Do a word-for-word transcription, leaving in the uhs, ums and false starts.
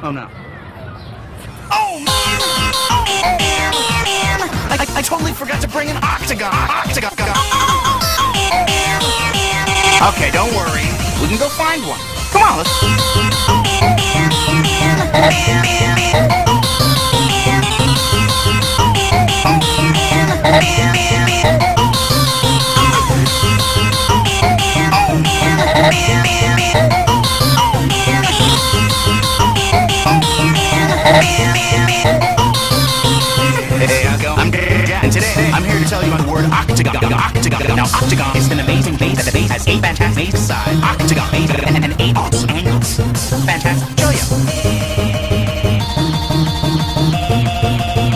Oh no. Oh man! I, I, I totally forgot to bring an octagon. Octagon. Okay, don't worry. We can go find one. Come on, let's... Hey, how's it going? I'm Jack, and today I'm here to tell you about the word octagon. Octagon. Now, octagon is an amazing base that the base has eight fantastic sides. Octagon base and, and eight angles. Fantastic. Show you.